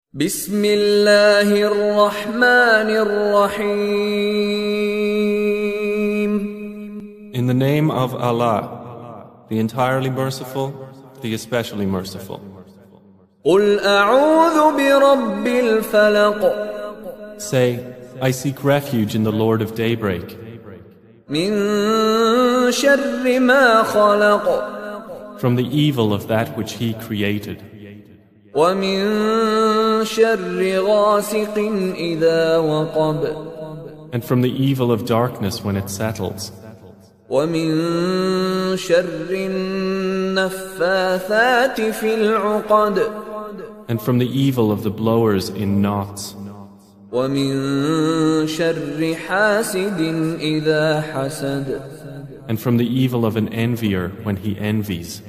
بسم الله الرحمن الرحيم. In the name of Allah, the entirely merciful, the especially merciful. قل أعوذ برب الفلق. Say, I seek refuge in the Lord of daybreak. من شر ما خلق. From the evil of that which He created. ومن شر غاسق إذا وقب. And from the evil of darkness when it settles. ومن شر النفاثات في العقد. And from the evil of the blowers in knots. ومن شر حاسد إذا حسد. And from the evil of an envier when he envies.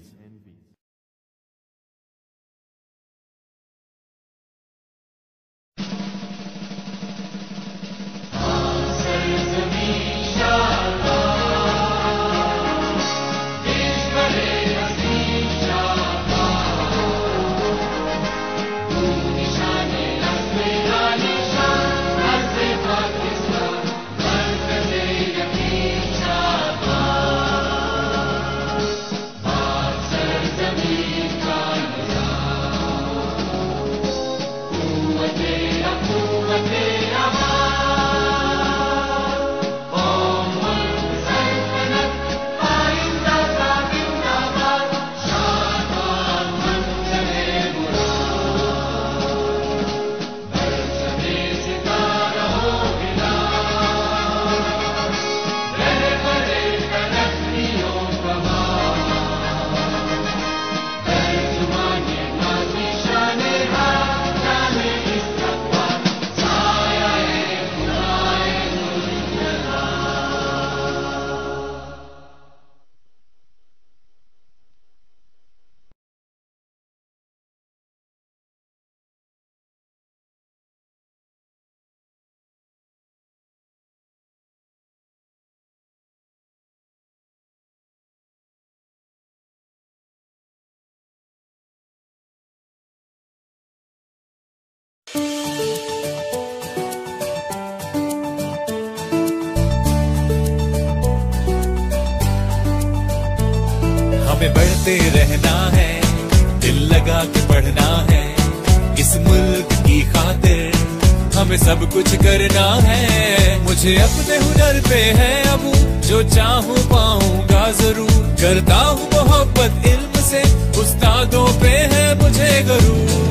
हमें बढ़ते रहना है, दिल लगा के पढ़ना है, इस मुल्क की खातिर हमें सब कुछ करना है। मुझे अपने हुनर पे है अब जो चाहूँ पाऊंगा जरूर, करता हूँ मोहब्बत इल्म से, उस्तादों पे है मुझे गरूर।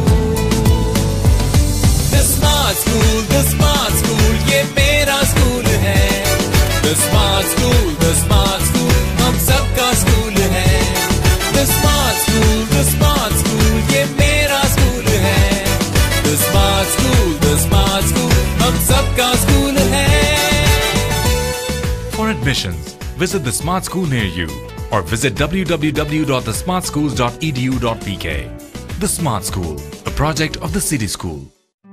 The Smart School, ये मेरा स्कूल है। The Smart School, हम सबका स्कूल है। The Smart School, ये मेरा स्कूल है। The Smart School, हम सबका स्कूल है। For admissions, visit the Smart School near you or visit www.thesmartschools.edu.pk. The Smart School, a project of the City School.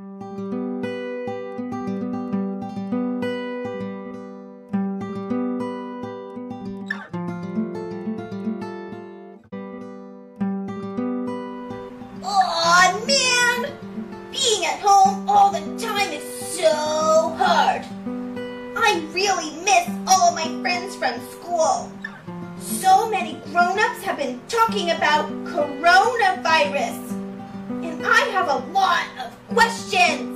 Talking about coronavirus, and I have a lot of questions.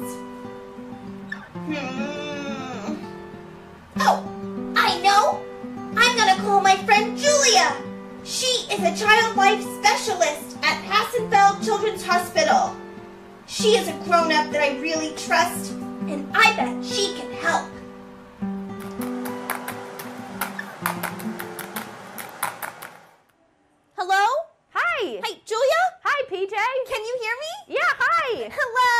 Oh, I know. I'm gonna call my friend Julia. She is a child life specialist at Hassenfeld Children's Hospital. She is a grown-up that I really trust, and I bet she can help. Hello? Hi. Hi, Julia? Hi, PJ. Can you hear me? Yeah, hi. Hello.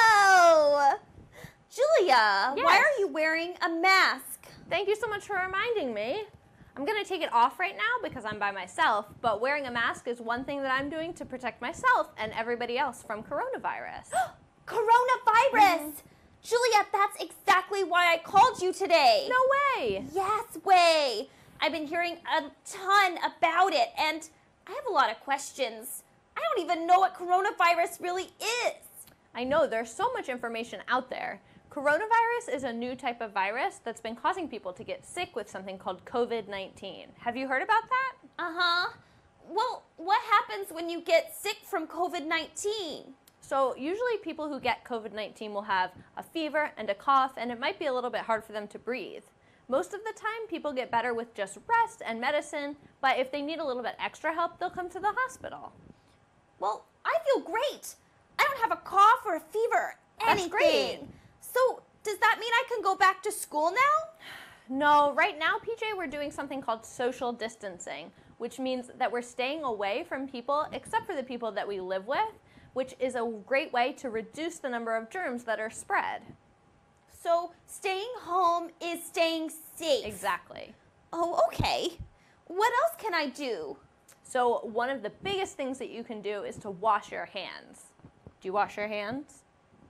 Julia, Yes. why are you wearing a mask? Thank you so much for reminding me. I'm going to take it off right now because I'm by myself, but wearing a mask is one thing that I'm doing to protect myself and everybody else from coronavirus. Coronavirus! Julia, that's exactly why I called you today. No way. Yes, way. I've been hearing a ton about it, and I have a lot of questions. I don't even know what coronavirus really is. I know there's so much information out there. Coronavirus is a new type of virus that's been causing people to get sick with something called COVID-19. Have you heard about that? Uh-huh. Well, what happens when you get sick from COVID-19? So usually people who get COVID-19 will have a fever and a cough, and it might be a little bit hard for them to breathe. Most of the time, people get better with just rest and medicine, but if they need a little bit extra help, they'll come to the hospital. Well, I feel great. I don't have a cough or a fever or anything. That's great. So, does that mean I can go back to school now? No, right now, PJ, we're doing something called social distancing, which means that we're staying away from people except for the people that we live with, which is a great way to reduce the number of germs that are spread. So, staying home is staying safe. Exactly. Oh, okay. What else can I do? So one of the biggest things that you can do is to wash your hands. Do you wash your hands?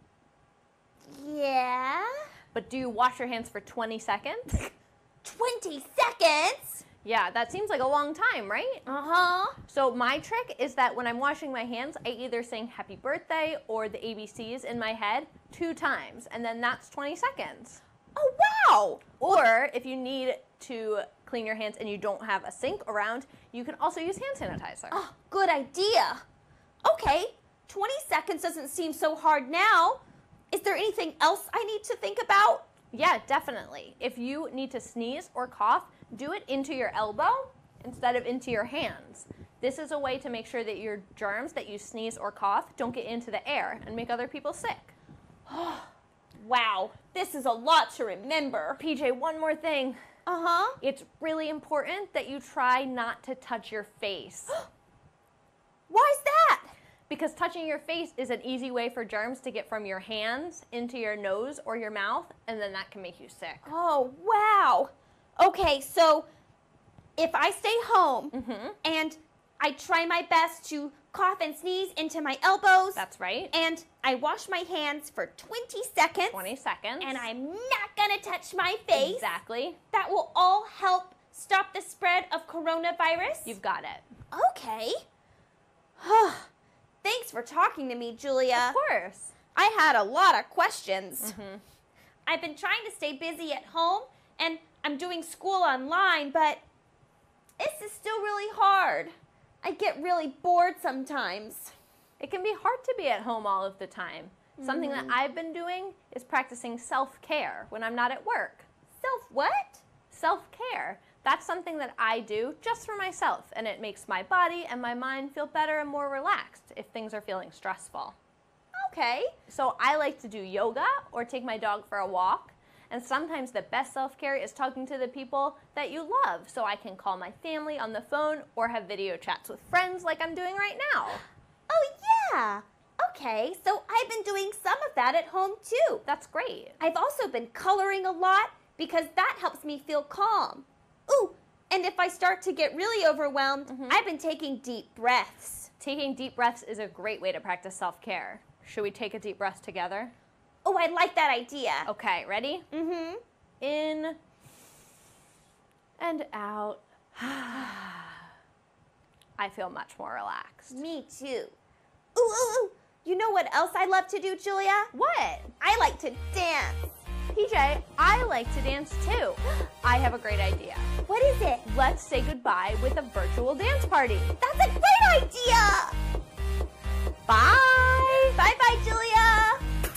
Yeah. But do you wash your hands for 20 seconds? 20 seconds? Yeah, that seems like a long time, right? Uh-huh. So my trick is that when I'm washing my hands, I either sing happy birthday or the ABCs in my head 2 times, and then that's 20 seconds. Oh, wow. Or if you need to clean your hands and you don't have a sink around, you can also use hand sanitizer. Oh, good idea. Okay, 20 seconds doesn't seem so hard now. Is there anything else I need to think about? Yeah, definitely. If you need to sneeze or cough, do it into your elbow instead of into your hands. This is a way to make sure that your germs that you sneeze or cough don't get into the air and make other people sick. Wow, this is a lot to remember. PJ, one more thing. Uh-huh. It's really important that you try not to touch your face. Why's that? Because touching your face is an easy way for germs to get from your hands into your nose or your mouth, and then that can make you sick. Oh, wow. Okay, so if I stay home and I try my best to cough and sneeze into my elbows. That's right. And I wash my hands for 20 seconds. 20 seconds. And I'm not going to touch my face. Exactly. That will all help stop the spread of coronavirus. You've got it. Okay. Thanks for talking to me, Julia. Of course. I had a lot of questions. I've been trying to stay busy at home, and I'm doing school online, but this is still really hard. I get really bored sometimes. It can be hard to be at home all of the time. Something that I've been doing is practicing self-care when I'm not at work. Self-what? Self-care. That's something that I do just for myself, and it makes my body and my mind feel better and more relaxed if things are feeling stressful. Okay. So I like to do yoga or take my dog for a walk. And sometimes the best self-care is talking to the people that you love, so I can call my family on the phone or have video chats with friends like I'm doing right now. Oh, yeah. Okay, so I've been doing some of that at home, too. That's great. I've also been coloring a lot because that helps me feel calm. Ooh, and if I start to get really overwhelmed, I've been taking deep breaths. Taking deep breaths is a great way to practice self-care. Should we take a deep breath together? Oh, I like that idea. Okay, ready? In and out. I feel much more relaxed. Me too. Ooh, ooh, ooh. You know what else I love to do, Julia? What? I like to dance. PJ, I like to dance too. I have a great idea. What is it? Let's say goodbye with a virtual dance party. That's a great idea. Bye. Bye-bye, Julia.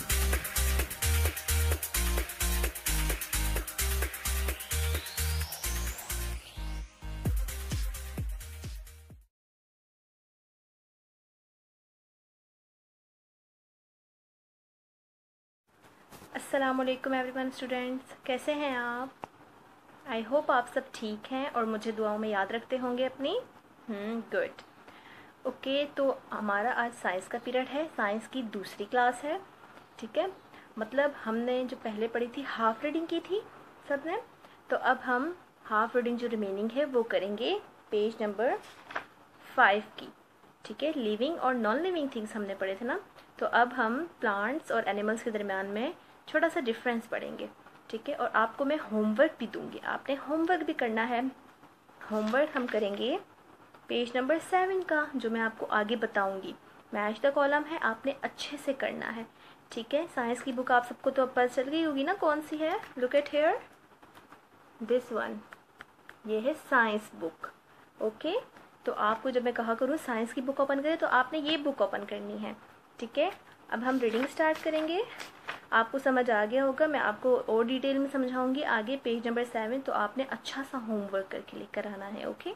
अस्सलामुअलैकुम everyone students, कैसे हैं आप? I hope आप सब ठीक हैं और मुझे दुआओं में याद रखते होंगे अपनी। गुड। ओके, तो हमारा आज साइंस का पीरियड है, साइंस की दूसरी क्लास है। ठीक है, मतलब हमने जो पहले पढ़ी थी हाफ रीडिंग की थी सब ने, तो अब हम हाफ रीडिंग जो रिमेनिंग है वो करेंगे पेज नंबर 5 की। ठीक है, लिविंग और नॉन लिविंग थिंग्स हमने पढ़े थे ना, तो अब हम प्लांट्स और एनिमल्स के दरमियान में छोटा सा डिफरेंस पढ़ेंगे। ठीक है, और आपको मैं होमवर्क भी दूंगी, आपने होमवर्क भी करना है। होमवर्क हम करेंगे पेज नंबर 7 का, जो मैं आपको आगे बताऊंगी। मैच द कॉलम है, आपने अच्छे से करना है, ठीक है। साइंस की बुक आप सबको तो अब पता चल गई होगी ना कौन सी है। Look at here, this one, ये है साइंस बुक। ओके, तो आपको जब मैं कहा करूँ साइंस की बुक ओपन करें तो आपने ये बुक ओपन करनी है, ठीक है। अब हम रीडिंग स्टार्ट करेंगे। आपको समझ आ गया होगा, मैं आपको और डिटेल में समझाऊंगी आगे। पेज नंबर 7, तो आपने अच्छा सा होमवर्क करके लेकर आना है। Okay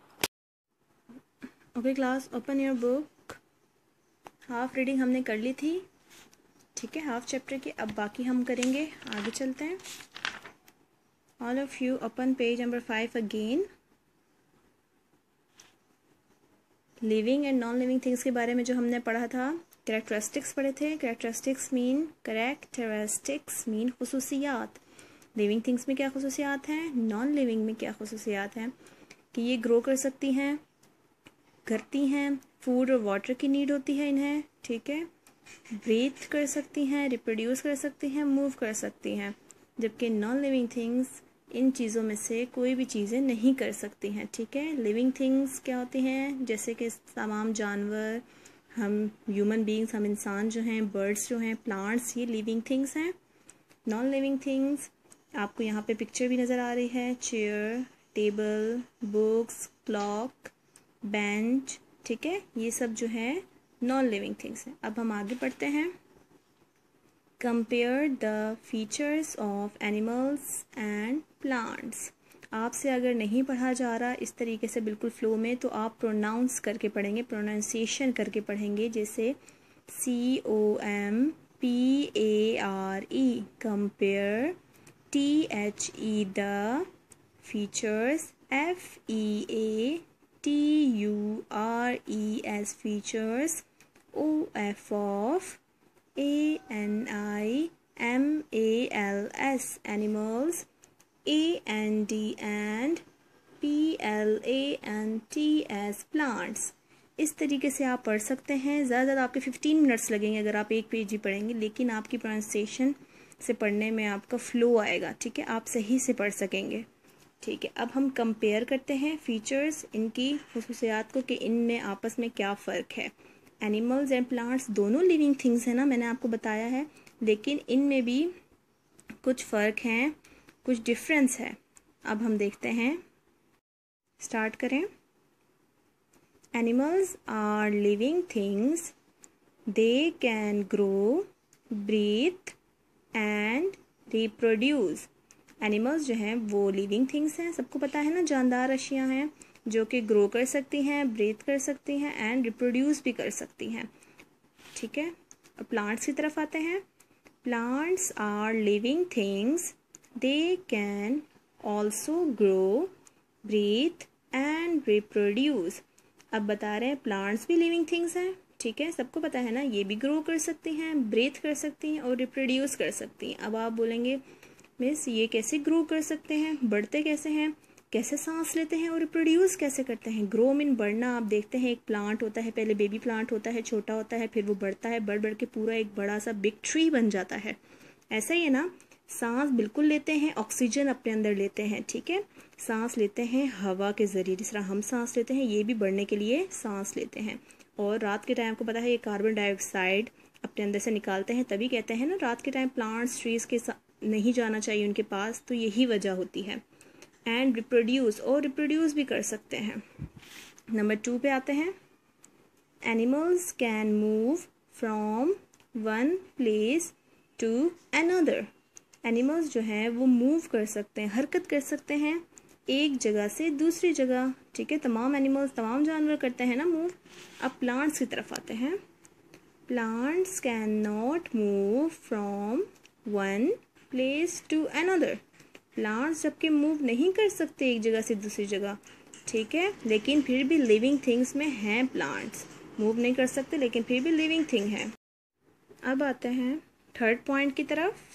okay class, open your book. Half reading हमने कर ली थी, ठीक है, हाफ चैप्टर की। अब बाकी हम करेंगे, आगे चलते हैं। All of you open page number 5 again. Living and non living things के बारे में जो हमने पढ़ा था, कैरेक्टरिस्टिक्स पढ़े थे। कैरेक्टरिस्टिक्स मीन खुसूसियात। लिविंग थिंग्स में क्या खुसूसियात हैं, नॉन लिविंग में क्या खुसूसियात हैं, कि ये ग्रो कर सकती हैं, करती हैं, फूड और वाटर की नीड होती है इन्हें, ठीक है, ब्रीथ कर सकती हैं, रिप्रोड्यूस कर सकती हैं, मूव कर सकती हैं। जबकि नॉन लिविंग थिंग्स इन चीज़ों में से कोई भी चीज़ें नहीं कर सकती हैं, ठीक है। लिविंग थिंग्स क्या होती हैं, जैसे कि तमाम जानवर, हम ह्यूमन बीइंग्स, हम इंसान जो हैं, बर्ड्स जो हैं, प्लांट्स, ये लिविंग थिंग्स हैं। नॉन लिविंग थिंग्स, आपको यहाँ पे पिक्चर भी नज़र आ रही है, chair, table, books, clock, bench, ठीक है, ये सब जो है नॉन लिविंग थिंग्स हैं। अब हम आगे पढ़ते हैं। Compare the features of animals and plants. आपसे अगर नहीं पढ़ा जा रहा इस तरीके से बिल्कुल फ्लो में, तो आप प्रोनाउंस करके पढ़ेंगे, प्रोनाउंसिएशन करके पढ़ेंगे, जैसे COMPARE, compare, THE the, features, FEATURES features, OF of, ANIMALS animals, AND and PLANTS plants। इस तरीके से आप पढ़ सकते हैं। ज़्यादा आपके 15 मिनट्स लगेंगे अगर आप एक पेज ही पढ़ेंगे, लेकिन आपकी प्रोनाउंसिएशन से पढ़ने में आपका फ्लो आएगा, ठीक है, आप सही से पढ़ सकेंगे, ठीक है। अब हम कंपेयर करते हैं फीचर्स, इनकी खुसूसियात को, कि इनमें आपस में क्या फ़र्क है। एनिमल्स एंड प्लांट्स दोनों लिविंग थिंग्स हैं ना, मैंने आपको बताया है, लेकिन इनमें भी कुछ फ़र्क हैं, कुछ डिफरेंस है। अब हम देखते हैं, स्टार्ट करें। Animals are living things, they can grow, breathe and reproduce. Animals जो हैं वो लिविंग थिंग्स हैं, सबको पता है ना, जानदार अशिया हैं जो कि ग्रो कर सकती हैं, ब्रीथ कर सकती हैं एंड रिप्रोड्यूस भी कर सकती हैं, ठीक है। अब प्लांट्स की तरफ आते हैं। Plants are living things, they can also grow, breathe and reproduce. अब बता रहे हैं प्लांट्स भी लिविंग थिंग्स हैं, ठीक है, सबको पता है ना, ये भी ग्रो कर सकती हैं, ब्रीथ कर सकती हैं और रिप्रोड्यूस कर सकती हैं। अब आप बोलेंगे मिस ये कैसे ग्रो कर सकते हैं, बढ़ते कैसे हैं, कैसे सांस लेते हैं और रिप्रोड्यूस कैसे करते हैं। ग्रो मीन बढ़ना। आप देखते हैं एक प्लांट होता है, पहले बेबी प्लांट होता है, छोटा होता है, फिर वो बढ़ता है, बढ़ बढ़ के पूरा एक बड़ा सा बिग ट्री बन जाता है। ऐसा ही है ना, सांस बिल्कुल लेते हैं, ऑक्सीजन अपने अंदर लेते हैं, ठीक है, सांस लेते हैं हवा के ज़रिए, जिस तरह हम सांस लेते हैं, ये भी बढ़ने के लिए सांस लेते हैं। और रात के टाइम को पता है ये कार्बन डाइऑक्साइड अपने अंदर से निकालते हैं, तभी कहते हैं ना रात के टाइम प्लांट्स ट्रीज़ के नहीं जाना चाहिए उनके पास, तो यही वजह होती है। एंड रिप्रोड्यूस, और रिप्रोड्यूस भी कर सकते हैं। नंबर 2 पे आते हैं। Animals can move from one place to another. Animals जो हैं वो मूव कर सकते हैं, हरकत कर सकते हैं एक जगह से दूसरी जगह, ठीक है, तमाम एनिमल्स, तमाम जानवर करते हैं ना मूव। अब प्लांट्स की तरफ आते हैं। Plants can not move from one place to another. Plants जबकि मूव नहीं कर सकते एक जगह से दूसरी जगह, ठीक है, लेकिन फिर भी लिविंग थिंग्स में हैं प्लांट्स। मूव नहीं कर सकते लेकिन फिर भी लिविंग थिंग है। अब आते हैं थर्ड पॉइंट की तरफ।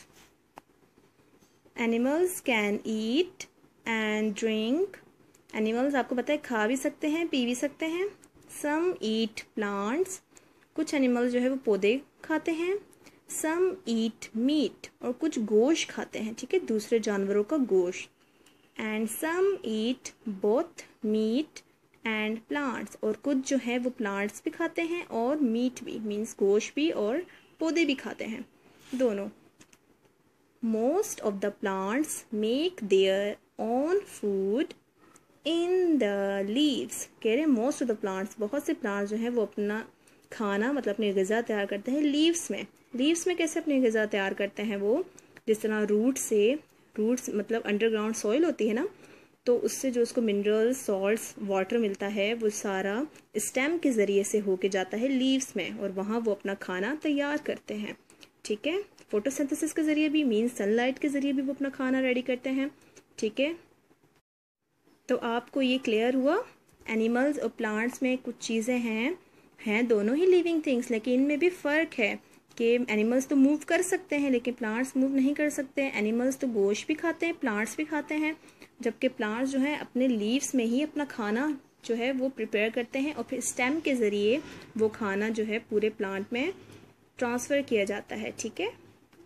Animals can eat and drink. Animals आपको पता है खा भी सकते हैं, पी भी सकते हैं। सम ईट प्लांट्स, कुछ एनिमल्स जो है वो पौधे खाते हैं। सम ईट मीट, और कुछ गोश्त खाते हैं, ठीक है, दूसरे जानवरों का गोश्त। And some eat both meat and plants, और कुछ जो है वो प्लांट्स भी खाते हैं और मीट भी, मीन्स गोश्त भी और पौधे भी खाते हैं, दोनों। Most of the plants make their own food in the leaves. कह रहे हैं मोस्ट ऑफ द प्लांट्स, बहुत से प्लांट्स जो हैं वो अपना खाना मतलब अपनी ग़िज़ा तैयार करते हैं लीव्स में। लीव्स में कैसे अपनी ग़िज़ा तैयार करते हैं वो, जिस तरह रूट्स मतलब अंडरग्राउंड सॉइल होती है ना, तो उससे जो उसको मिनरल्स, सॉल्ट्स, वाटर मिलता है वो सारा स्टेम के ज़रिए से होके जाता है लीव्स में, और वहाँ वो अपना खाना तैयार करते हैं। ठीक है, फोटोसिंथेसिस के ज़रिए भी, मीन्स सनलाइट के ज़रिए भी वो अपना खाना रेडी करते हैं। ठीक है, तो आपको ये क्लियर हुआ। एनिमल्स और प्लांट्स में कुछ चीज़ें हैं दोनों ही लिविंग थिंग्स, लेकिन इनमें भी फ़र्क है कि एनिमल्स तो मूव कर सकते हैं लेकिन प्लांट्स मूव नहीं कर सकते हैं। एनिमल्स तो गोश्त भी खाते हैं, प्लांट्स भी खाते हैं, जबकि प्लांट्स जो है अपने लीव्स में ही अपना खाना जो है वो प्रिपेयर करते हैं और फिर स्टेम के ज़रिए वो खाना जो है पूरे प्लांट में ट्रांसफ़र किया जाता है। ठीक है,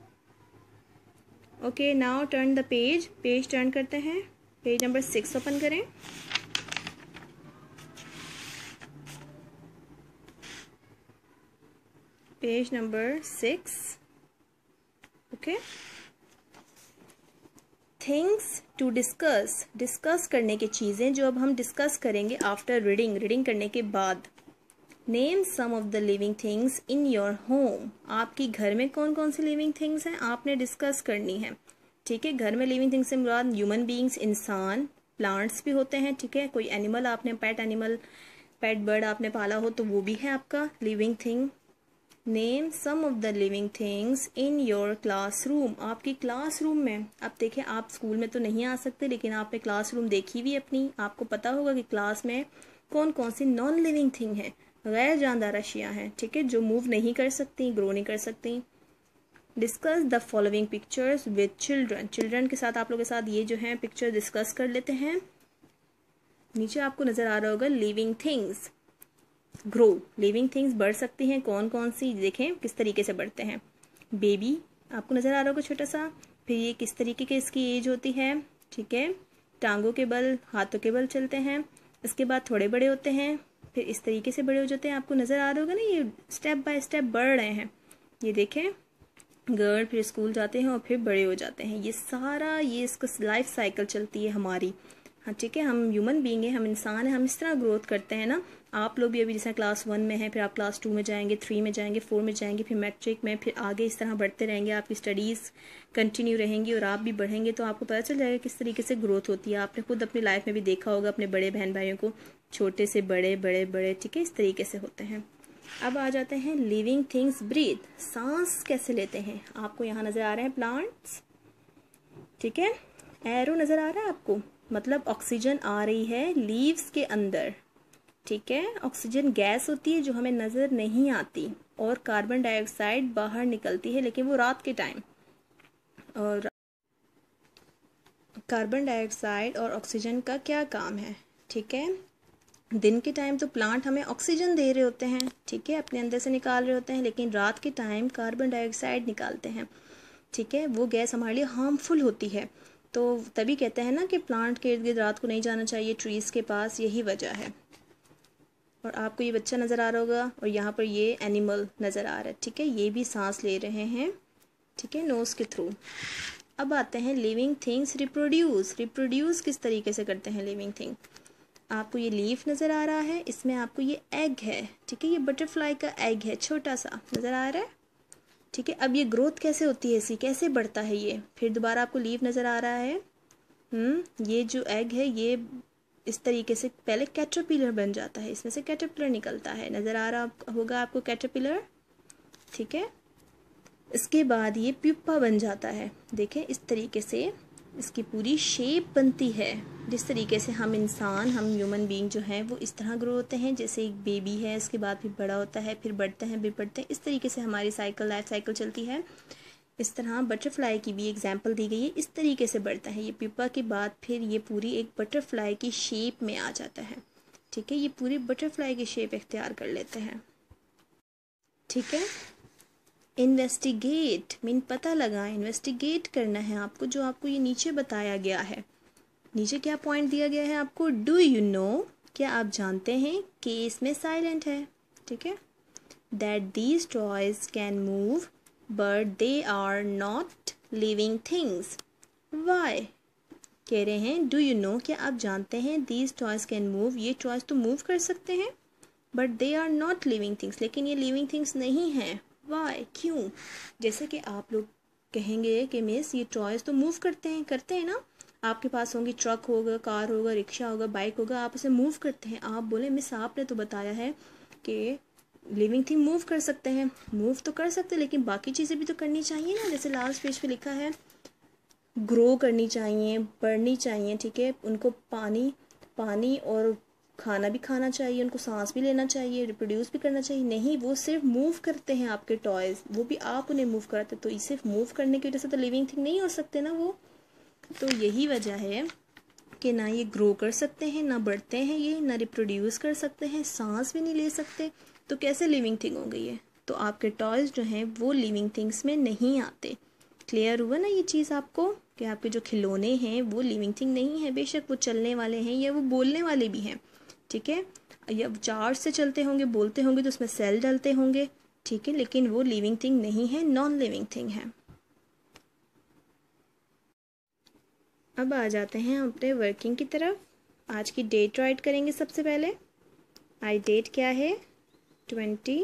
okay, now turn the page turn करते हैं। पेज नंबर 6 ओपन करें। Page number 6, okay. Things to discuss करने की चीज़ें जो अब हम डिस्कस करेंगे आफ्टर रीडिंग करने के बाद। Name some of the living things in your home. आपकी घर में कौन कौन सी लिविंग थिंग्स हैं आपने डिस्कस करनी है। ठीक है, घर में लिविंग थिंग्स से मुराद ह्यूमन बीइंग्स, इंसान, प्लांट्स भी होते हैं। ठीक है, कोई एनिमल आपने पेट बर्ड आपने पाला हो तो वो भी है आपका living thing. Name some of the living things in your classroom. आपकी क्लासरूम में, आप देखें आप स्कूल में तो नहीं आ सकते लेकिन आपने क्लासरूम देखी हुई अपनी, आपको पता होगा कि क्लास में कौन कौन सी नॉन लिविंग थिंग है, गैर जानदार अशिया हैं। ठीक है, जो मूव नहीं कर सकती, ग्रो नहीं कर सकती। Discuss the following pictures with children के साथ आप लोगों के साथ ये जो है पिक्चर डिस्कस कर लेते हैं। नीचे आपको नज़र आ रहा होगा living things grow. Living things बढ़ सकती हैं, कौन कौन सी देखें किस तरीके से बढ़ते हैं। बेबी आपको नज़र आ रहा होगा छोटा सा, फिर ये किस तरीके की इसकी एज होती है। ठीक है, टांगों के बल, हाथों के बल चलते हैं। इसके बाद थोड़े बड़े होते हैं, फिर इस तरीके से बड़े हो जाते हैं। आपको नज़र आ रहा होगा ना, ये स्टेप बाय स्टेप बढ़ रहे हैं। ये देखें, गर्ल फिर स्कूल जाते हैं और फिर बड़े हो जाते हैं। ये सारा ये इसका लाइफ साइकिल चलती है हमारी। हाँ ठीक है, हम ह्यूमन बीइंग हैं, हम इंसान हैं, हम इस तरह ग्रोथ करते हैं ना। आप लोग भी अभी जैसे क्लास 1 में हैं, फिर आप क्लास 2 में जाएंगे, 3 में जाएंगे, 4 में जाएंगे, फिर मैट्रिक में, फिर आगे इस तरह बढ़ते रहेंगे। आपकी स्टडीज़ कंटिन्यू रहेंगी और आप भी बढ़ेंगे, तो आपको पता चल जाएगा किस तरीके से ग्रोथ होती है। आपने खुद अपनी लाइफ में भी देखा होगा अपने बड़े बहन भाइयों को, छोटे से बड़े बड़े बड़े, ठीक है, इस तरीके से होते हैं। अब आ जाते हैं लिविंग थिंग्स ब्रीथ। सांस कैसे लेते हैं। आपको यहाँ नज़र आ रहे हैं प्लांट्स, ठीक है, एरो नज़र आ रहा है आपको, मतलब ऑक्सीजन आ रही है लीव्स के अंदर। ठीक है, ऑक्सीजन गैस होती है जो हमें नज़र नहीं आती, और कार्बन डाइऑक्साइड बाहर निकलती है, लेकिन वो रात के टाइम। और कार्बन डाइऑक्साइड और ऑक्सीजन का क्या काम है। ठीक है, दिन के टाइम तो प्लांट हमें ऑक्सीजन दे रहे होते हैं, ठीक है, अपने अंदर से निकाल रहे होते हैं, लेकिन रात के टाइम कार्बन डाइऑक्साइड निकालते हैं। ठीक है, वो गैस हमारे लिए हार्मफुल होती है, तो तभी कहते हैं ना कि प्लांट के इर्द गिर्द रात को नहीं जाना चाहिए, ट्रीज़ के पास, यही वजह है। और आपको ये बच्चा नज़र आ रहा होगा, और यहाँ पर ये एनिमल नज़र आ रहा है। ठीक है, ये भी सांस ले रहे हैं, ठीक है, नोज़ के थ्रू। अब आते हैं लिविंग थिंग्स रिप्रोड्यूस किस तरीके से करते हैं लिविंग थिंग। आपको ये लीफ नज़र आ रहा है, इसमें आपको ये एग है, ठीक है, ये बटरफ्लाई का एग है, छोटा सा नज़र आ रहा है। ठीक है, अब ये ग्रोथ कैसे होती है इसकी, कैसे बढ़ता है ये। फिर दोबारा आपको लीफ नज़र आ रहा है, ये जो एग है ये इस तरीके से पहले कैटरपिलर बन जाता है, इसमें से कैटरपिलर निकलता है, नज़र आ रहा होगा आपको कैटरपिलर। ठीक है, इसके बाद ये प्यूपा बन जाता है। देखें इस तरीके से इसकी पूरी शेप बनती है, जिस तरीके से हम इंसान, हम ह्यूमन बीइंग जो हैं वो इस तरह ग्रो होते हैं, जैसे एक बेबी है, उसके बाद फिर बड़ा होता है, फिर बढ़ते हैं, फिर बढ़ते हैं, इस तरीके से हमारी लाइफ साइकिल चलती है। इस तरह बटरफ्लाई की भी एग्जांपल दी गई है, इस तरीके से बढ़ता है। ये प्यूपा के बाद फिर ये पूरी एक बटरफ्लाई की शेप में आ जाता है। ठीक है, ये पूरी बटरफ्लाई की शेप इख्तियार कर लेते हैं। ठीक है, इन्वेस्टिगेट मीन पता लगा, इन्वेस्टिगेट करना है आपको, जो आपको ये नीचे बताया गया है। नीचे क्या पॉइंट दिया गया है आपको, डू यू नो क्या आप जानते हैं कि इसमें साइलेंट है, ठीक है। That these toys can move but they are not living things. Why कह रहे हैं डू यू नो, क्या आप जानते हैं दीज टॉयज कैन मूव, ये टॉयज तो मूव कर सकते हैं, but they are not living things, लेकिन ये लिविंग थिंग्स नहीं हैं। वाई क्यों? जैसे कि आप लोग कहेंगे कि मिस ये टॉयज तो मूव करते हैं ना, आपके पास होंगी, ट्रक होगा, कार होगा, रिक्शा होगा, बाइक होगा, आप उसे मूव करते हैं। आप बोले मिस आपने तो बताया है कि लिविंग थिंग मूव कर सकते हैं। मूव तो कर सकते हैं लेकिन बाकी चीज़ें भी तो करनी चाहिए ना, जैसे लास्ट पेज पे लिखा है ग्रो करनी चाहिए, बढ़नी चाहिए, ठीक है। उनको पानी और खाना भी खाना चाहिए, उनको सांस भी लेना चाहिए, रिप्रोड्यूस भी करना चाहिए। नहीं, वो सिर्फ मूव करते हैं आपके टॉयज़, वो भी आप उन्हें मूव कराते, तो सिर्फ मूव करने की वजह से तो लिविंग थिंग नहीं हो सकते ना वो। तो यही वजह है कि ना ये ग्रो कर सकते हैं, ना बढ़ते हैं ये, ना रिप्रोड्यूस कर सकते हैं, सांस भी नहीं ले सकते, तो कैसे लिविंग थिंग हो गई है? तो आपके टॉयज़ जो हैं वो लिविंग थिंग्स में नहीं आते। क्लियर हुआ ना ये चीज़ आपको कि आपके जो खिलौने हैं वो लिविंग थिंग नहीं है। बेशक वो चलने वाले हैं या वो बोलने वाले भी हैं, ठीक है, या चार्ज से चलते होंगे, बोलते होंगे तो उसमें सेल डलते होंगे, ठीक है, लेकिन वो लिविंग थिंग नहीं है, नॉन लिविंग थिंग है। अब आ जाते हैं अपने वर्किंग की तरफ। आज की डेट राइट करेंगे सबसे पहले। आई डेट क्या है? 22,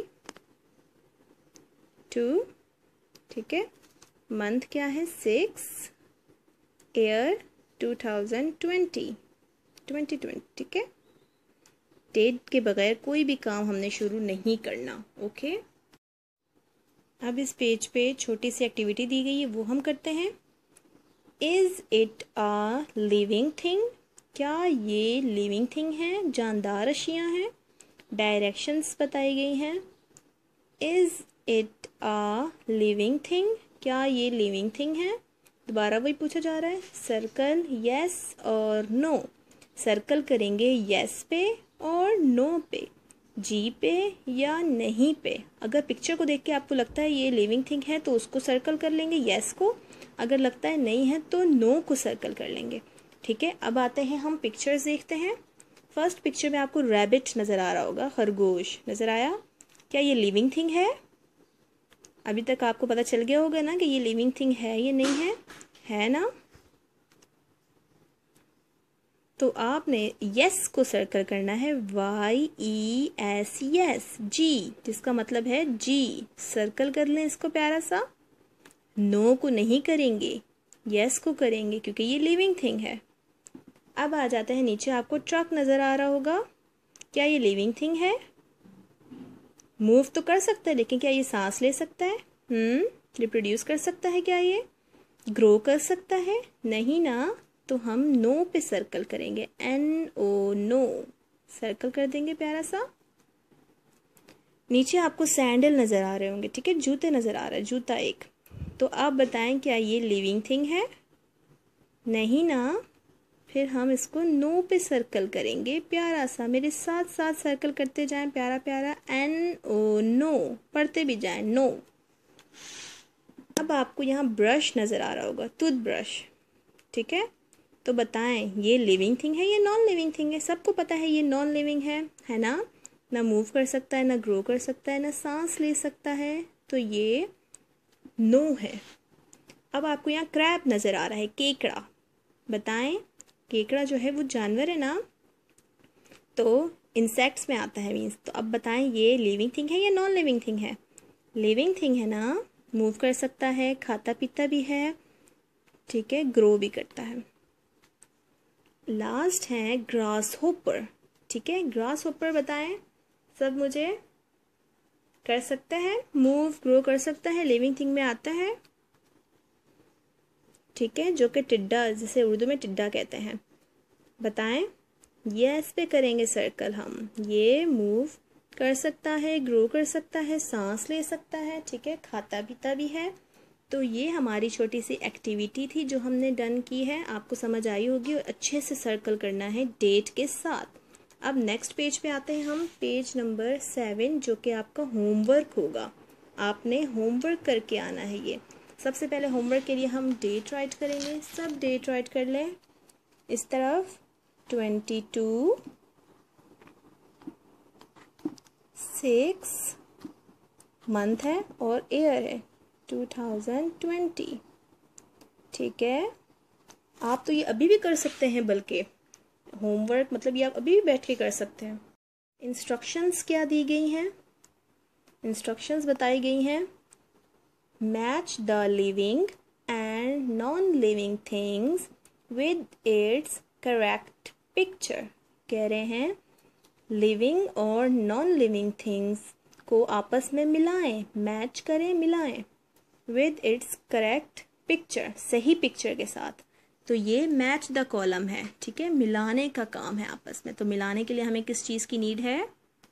ठीक है। मंथ क्या है? 6, ईयर 2020, ठीक है। डेट के बगैर कोई भी काम हमने शुरू नहीं करना, ओके। अब इस पेज पे छोटी सी एक्टिविटी दी गई है, वो हम करते हैं। Is it a living thing? क्या ये लिविंग थिंग है? जानदार अशियाँ हैं। डायरेक्शंस बताई गई हैं। Is it a living thing? क्या ये लिविंग थिंग है? दोबारा वही पूछा जा रहा है। सर्कल येस और नो। सर्कल करेंगे येस पे और नो पे, जी पे या नहीं पे। अगर पिक्चर को देख के आपको लगता है ये लिविंग थिंग है तो उसको सर्कल कर लेंगे, येस को। अगर लगता है नहीं है तो नो को सर्कल कर लेंगे, ठीक है। अब आते हैं हम पिक्चर्स देखते हैं। फर्स्ट पिक्चर में आपको रैबिट नज़र आ रहा होगा, खरगोश नज़र आया। क्या ये लिविंग थिंग है? अभी तक आपको पता चल गया होगा ना कि ये लिविंग थिंग है या नहीं है ना। तो आपने यस को सर्कल करना है, YES, यस, जी, जिसका मतलब है जी। सर्कल कर लें इसको प्यारा सा। नो को नहीं करेंगे, यस को करेंगे क्योंकि ये लिविंग थिंग है। अब आ जाते हैं नीचे, आपको ट्रक नज़र आ रहा होगा। क्या ये लिविंग थिंग है? मूव तो कर सकता है लेकिन क्या ये सांस ले सकता है? रिप्रोड्यूस कर सकता है? क्या ये ग्रो कर सकता है? नहीं ना, तो हम नो पे सर्कल करेंगे, NO, नो सर्कल कर देंगे प्यारा सा। नीचे आपको सैंडल नज़र आ रहे होंगे, ठीक है, जूते नज़र आ रहा है, जूता एक। तो आप बताएं क्या ये लिविंग थिंग है? नहीं ना, फिर हम इसको नो पे सर्कल करेंगे प्यारा सा। मेरे साथ साथ सर्कल करते जाएं प्यारा प्यारा, NO, नो, पढ़ते भी जाएं, नो। अब आपको यहाँ ब्रश नज़र आ रहा होगा, टूथब्रश, ठीक है। तो बताएं ये लिविंग थिंग है या नॉन लिविंग थिंग है? सबको पता है ये नॉन लिविंग है ना। ना मूव कर सकता है, ना ग्रो कर सकता है, ना सांस ले सकता है, तो ये नो है। अब आपको यहाँ क्रैब नज़र आ रहा है, केकड़ा। बताएं केकड़ा जो है वो जानवर है ना, तो इंसेक्ट्स में आता है मीन्स। तो अब बताएं ये लिविंग थिंग है या नॉन लिविंग थिंग है? लिविंग थिंग है ना, मूव कर सकता है, खाता पीता भी है, ठीक है, ग्रो भी करता है। लास्ट है ग्रास होपर, ठीक है। ग्रास होपर बताएं सब मुझे। कर सकता है, मूव ग्रो कर सकता है, लिविंग थिंग में आता है, ठीक है, जो कि टिड्डा, जिसे उर्दू में टिड्डा कहते हैं। बताएं यस पे करेंगे सर्कल हम। ये मूव कर सकता है, ग्रो कर सकता है, सांस ले सकता है, ठीक है, खाता पीता भी है। तो ये हमारी छोटी सी एक्टिविटी थी जो हमने डन की है, आपको समझ आई होगी। और अच्छे से सर्कल करना है डेट के साथ। अब नेक्स्ट पेज पे आते हैं हम, पेज नंबर 7, जो कि आपका होमवर्क होगा। आपने होमवर्क करके आना है। ये सबसे पहले होमवर्क के लिए हम डेट राइट करेंगे। सब डेट राइट कर लें। इस तरफ 22, 6 मंथ है और ईयर है 2020। ठीक है, आप तो ये अभी भी कर सकते हैं, बल्कि होमवर्क मतलब ये आप अभी भी बैठ के कर सकते हैं। इंस्ट्रक्शंस क्या दी गई हैं? इंस्ट्रक्शंस बताई गई हैं, match the living and non living things with its correct picture. कह रहे हैं लिविंग और नॉन लिविंग थिंग्स को आपस में मिलाएं, मैच करें, मिलाएं विद इट्स करेक्ट पिक्चर, सही पिक्चर के साथ। तो ये मैच द कॉलम है, ठीक है, मिलाने का काम है आपस में। तो मिलाने के लिए हमें किस चीज़ की नीड है?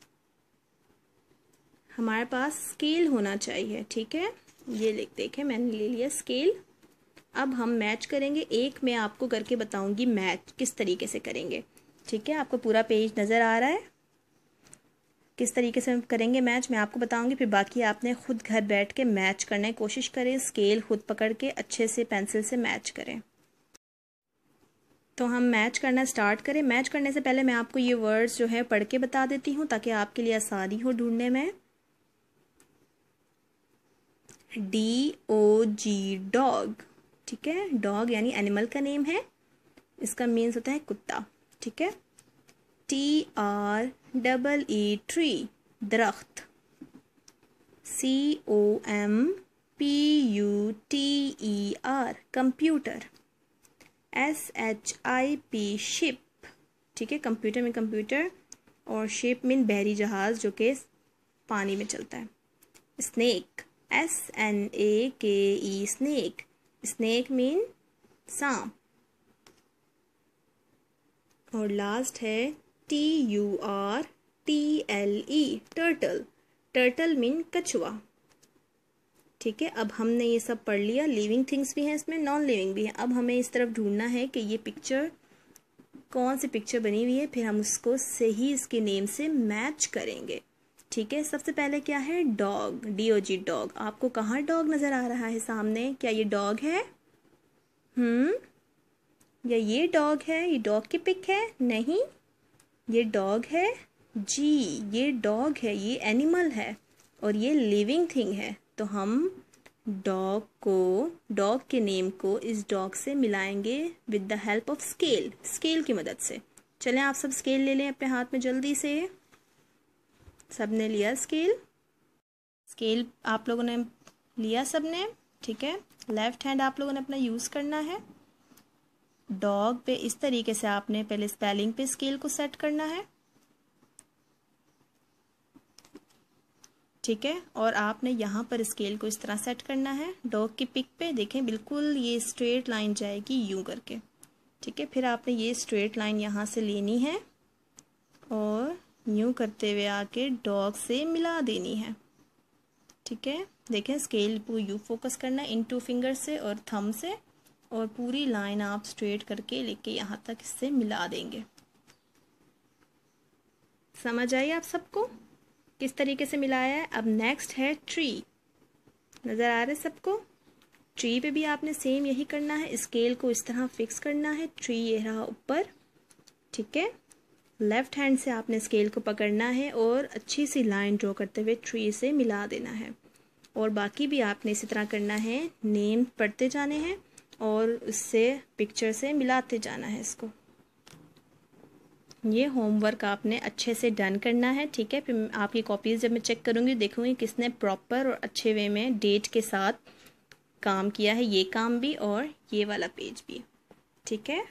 हमारे पास स्केल होना चाहिए, ठीक है। ये देखें मैंने ले लिया स्केल। अब हम मैच करेंगे, एक मैं आपको करके बताऊंगी मैच किस तरीके से करेंगे, ठीक है। आपको पूरा पेज नज़र आ रहा है, किस तरीके से करेंगे मैच मैं आपको बताऊंगी, फिर बाकी आपने खुद घर बैठ के मैच करने की कोशिश करें, स्केल खुद पकड़ के अच्छे से पेंसिल से मैच करें। तो हम मैच करना स्टार्ट करें। मैच करने से पहले मैं आपको ये वर्ड्स जो है पढ़ के बता देती हूँ ताकि आपके लिए आसानी हो ढूंढने में। DOG डॉग, ठीक है, डॉग यानी एनिमल का नेम है, इसका मीन्स होता है कुत्ता, ठीक है। TREE ट्री, दरख्त। COMPUTER computer. SHIP शिप, ठीक है, कंप्यूटर में कंप्यूटर, और शिप मीन बहरी जहाज जो कि पानी में चलता है। Snake, SNAKE snake, snake mean सांप। और लास्ट है TURTLE टर्टल, टर्टल मीन कछुआ, ठीक है। अब हमने ये सब पढ़ लिया, लिविंग थिंग्स भी हैं इसमें, नॉन लिविंग भी हैं। अब हमें इस तरफ ढूंढना है कि ये पिक्चर कौन सी पिक्चर बनी हुई है, फिर हम उसको सही इसके नेम से मैच करेंगे, ठीक है। सबसे पहले क्या है? Dog, DOG dog. आपको कहाँ डॉग नज़र आ रहा है सामने? क्या ये डॉग है? या ये डॉग है? ये डॉग की पिक है? नहीं, ये डॉग है जी, ये डॉग है, ये एनिमल है और ये लिविंग थिंग है। तो हम डॉग को, डॉग के नेम को इस डॉग से मिलाएंगे with the help of scale, scale की मदद से। चलें आप सब स्केल ले लें अपने हाथ में जल्दी से। सबने लिया स्केल? स्केल आप लोगों ने लिया सबने, ठीक है। लेफ्ट हैंड आप लोगों ने अपना यूज़ करना है। डॉग पे इस तरीके से आपने पहले स्पेलिंग पे स्केल को सेट करना है, ठीक है। और आपने यहाँ पर स्केल को इस तरह सेट करना है। डॉग की पिक पे देखें बिल्कुल ये स्ट्रेट लाइन जाएगी यूं करके, ठीक है। फिर आपने ये स्ट्रेट लाइन यहाँ से लेनी है और यूं करते हुए आके डॉग से मिला देनी है, ठीक है। देखें स्केल को यू फोकस करना है इन 2 फिंगर से और थंब से, और पूरी लाइन आप स्ट्रेट करके लेके यहाँ तक इससे मिला देंगे। समझ आई आप सबको किस तरीके से मिलाया है? अब नेक्स्ट है ट्री, नज़र आ रहा है सबको? ट्री पे भी आपने सेम यही करना है, स्केल को इस तरह फिक्स करना है। ट्री ये रहा ऊपर, ठीक है। लेफ्ट हैंड से आपने स्केल को पकड़ना है और अच्छी सी लाइन ड्रॉ करते हुए ट्री से मिला देना है। और बाकी भी आपने इसी तरह करना है, नेम पढ़ते जाने हैं और उससे पिक्चर से मिलाते जाना है इसको। ये होमवर्क आपने अच्छे से डन करना है, ठीक है। फिर आपकी कॉपीज़ जब मैं चेक करूँगी देखूँगी किसने प्रॉपर और अच्छे वे में डेट के साथ काम किया है, ये काम भी और ये वाला पेज भी, ठीक है।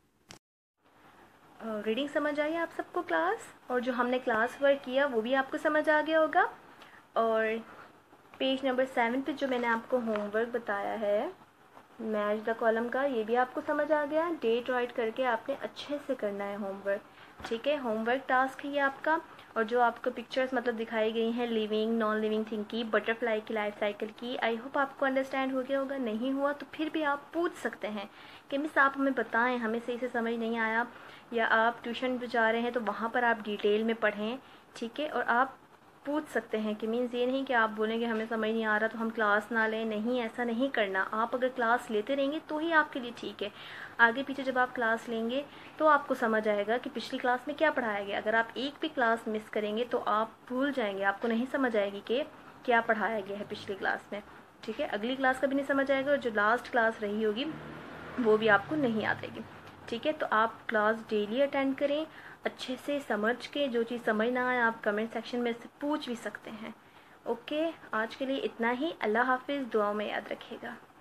रीडिंग समझ आई आप सबको क्लास? और जो हमने क्लास वर्क किया वो भी आपको समझ आ गया होगा। और पेज नंबर 7 पे जो मैंने आपको होमवर्क बताया है मैच द कॉलम का, ये भी आपको समझ आ गया। डेट राइट करके आपने अच्छे से करना है होमवर्क, ठीक है। होमवर्क टास्क है ये आपका। और जो आपको पिक्चर्स मतलब दिखाई गई हैं लिविंग नॉन लिविंग थिंग की, बटरफ्लाई की लाइफ साइकिल की, आई होप आपको अंडरस्टैंड हो गया होगा। नहीं हुआ तो फिर भी आप पूछ सकते हैं कि मिस आप हमें बताएं, हमें सही से समझ नहीं आया, या आप ट्यूशन पर जा रहे हैं तो वहाँ पर आप डिटेल में पढ़ें, ठीक है। और आप पूछ सकते हैं कि मीन्स ये नहीं कि आप बोलेंगे हमें समझ नहीं आ रहा तो हम क्लास ना लें, नहीं ऐसा नहीं करना। आप अगर क्लास लेते रहेंगे तो ही आपके लिए ठीक है। आगे पीछे जब आप क्लास लेंगे तो आपको समझ आएगा कि पिछली क्लास में क्या पढ़ाया गया। अगर आप एक भी क्लास मिस करेंगे तो आप भूल जाएंगे, आपको नहीं समझ आएगी कि क्या पढ़ाया गया है पिछली क्लास में, ठीक है। अगली क्लास का भी नहीं समझ आएगा और जो लास्ट क्लास रही होगी वो भी आपको नहीं आ जाएगी, ठीक है। तो आप क्लास डेली अटेंड करें, अच्छे से समझ के। जो चीज़ समझ ना आए आप कमेंट सेक्शन में से पूछ भी सकते हैं। ओके, आज के लिए इतना ही। अल्लाह हाफिज़, दुआ में याद रखिएगा।